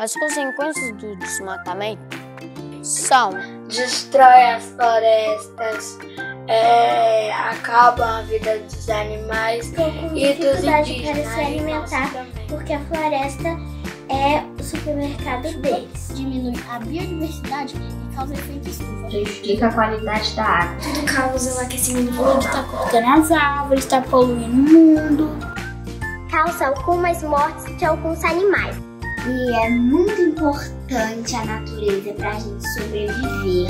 As consequências do desmatamento são: destrói as florestas, acaba a vida dos animais e dos indígenas para se alimentar, porque a floresta é o supermercado deles. Diminui a biodiversidade e causa efeito estufa. Prejudica a qualidade da água. Tudo causa o aquecimento global. Está cortando as árvores, está poluindo o mundo. Causa algumas mortes de alguns animais. E é muito importante a natureza para a gente sobreviver.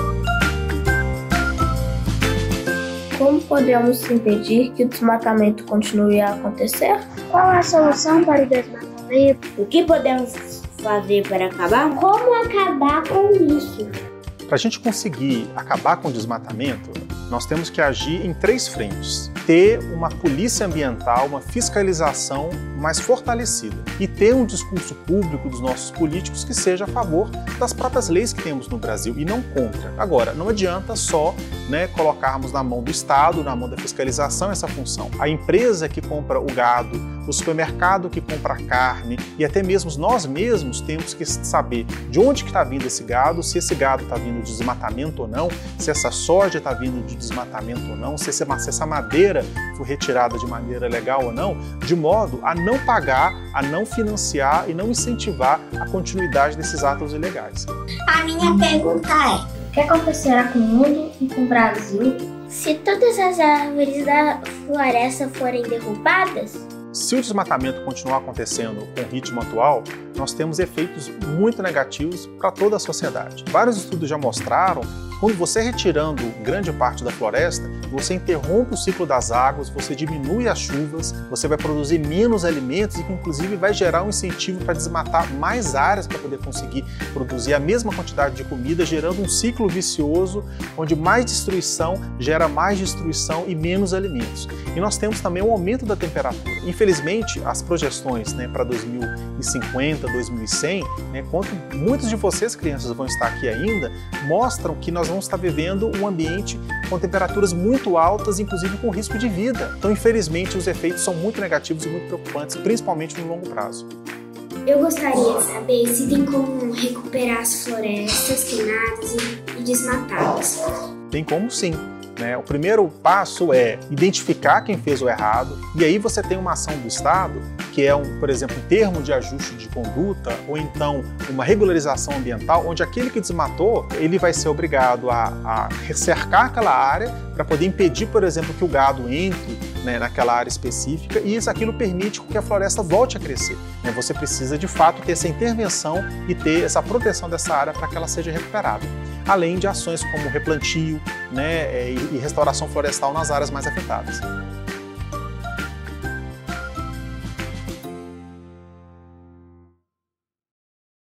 Como podemos impedir que o desmatamento continue a acontecer? Qual a solução para o desmatamento? O que podemos fazer para acabar? Como acabar com isso? Para a gente conseguir acabar com o desmatamento, nós temos que agir em 3 frentes. Ter uma polícia ambiental, uma fiscalização mais fortalecida e ter um discurso público dos nossos políticos que seja a favor das próprias leis que temos no Brasil e não contra. Agora, não adianta só colocarmos na mão do Estado, na mão da fiscalização essa função. A empresa que compra o gado, o supermercado que compra a carne e até mesmo nós mesmos temos que saber de onde que está vindo esse gado, se esse gado está vindo de desmatamento ou não, se essa soja está vindo de desmatamento ou não, se essa madeira foi retirada de maneira legal ou não, de modo a não pagar, a não financiar e não incentivar a continuidade desses atos ilegais. A minha pergunta é: o que acontecerá com o mundo e com o Brasil se todas as árvores da floresta forem derrubadas? Se o desmatamento continuar acontecendo com o ritmo atual, nós temos efeitos muito negativos para toda a sociedade. Vários estudos já mostraram que quando você retirando grande parte da floresta, você interrompe o ciclo das águas, você diminui as chuvas, você vai produzir menos alimentos e que inclusive vai gerar um incentivo para desmatar mais áreas para poder conseguir produzir a mesma quantidade de comida, gerando um ciclo vicioso onde mais destruição gera mais destruição e menos alimentos. E nós temos também um aumento da temperatura. Infelizmente, as projeções para 2050, 2100, enquanto muitos de vocês, crianças, vão estar aqui ainda, mostram que nós vamos estar vivendo um ambiente com temperaturas muito altas, inclusive com risco de vida. Então, infelizmente, os efeitos são muito negativos e muito preocupantes, principalmente no longo prazo. Eu gostaria de saber se tem como recuperar as florestas queimadas e desmatadas. Tem como sim. O primeiro passo é identificar quem fez o errado e aí você tem uma ação do Estado que é, por exemplo, um termo de ajuste de conduta ou então uma regularização ambiental onde aquele que desmatou, ele vai ser obrigado a cercar aquela área para poder impedir, por exemplo, que o gado entre naquela área específica e aquilo permite que a floresta volte a crescer. Você precisa, de fato, ter essa intervenção e ter essa proteção dessa área para que ela seja recuperada. Além de ações como replantio e restauração florestal nas áreas mais afetadas.